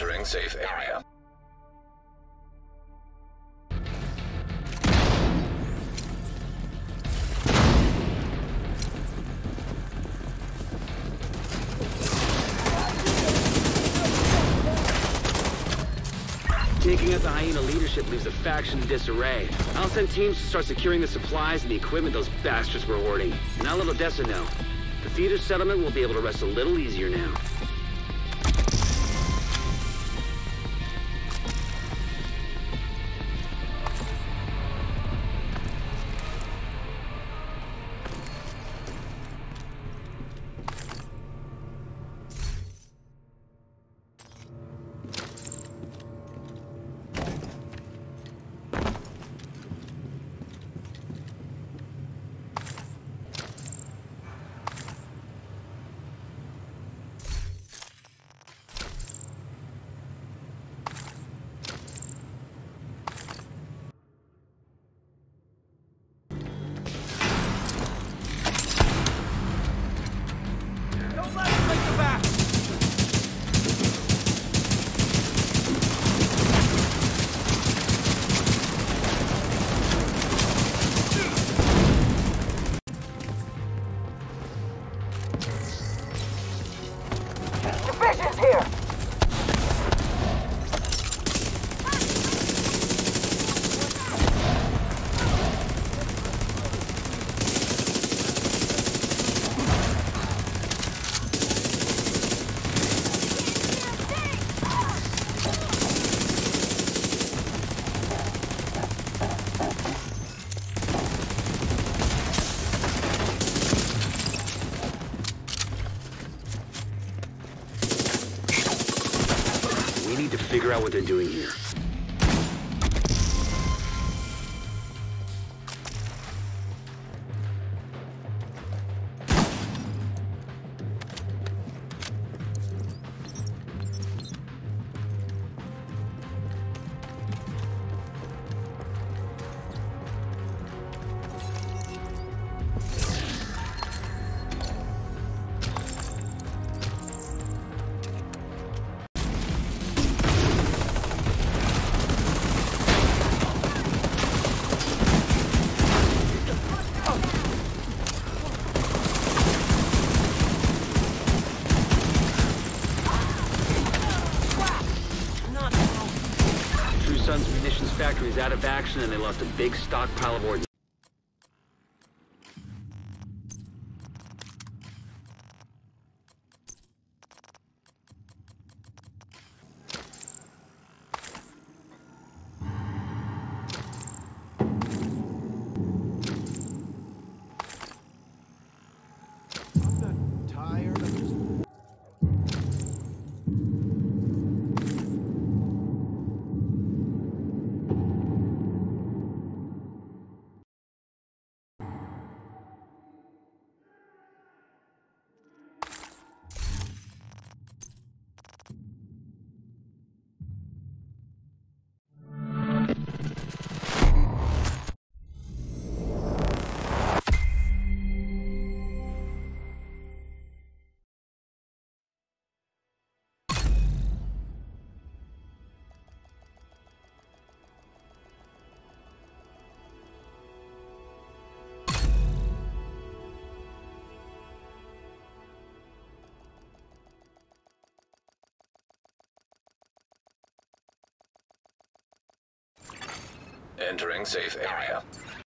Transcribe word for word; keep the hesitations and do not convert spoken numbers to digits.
Entering safe area. Taking out the Hyena leadership leaves the faction in disarray. I'll send teams to start securing the supplies and the equipment those bastards were hoarding. And I'll let Odessa know. The theater settlement will be able to rest a little easier now. We need to figure out what they're doing here. Sun's munitions factory is out of action and they lost a big stockpile of ordnance. I'm not tired, I'm just... Entering safe area.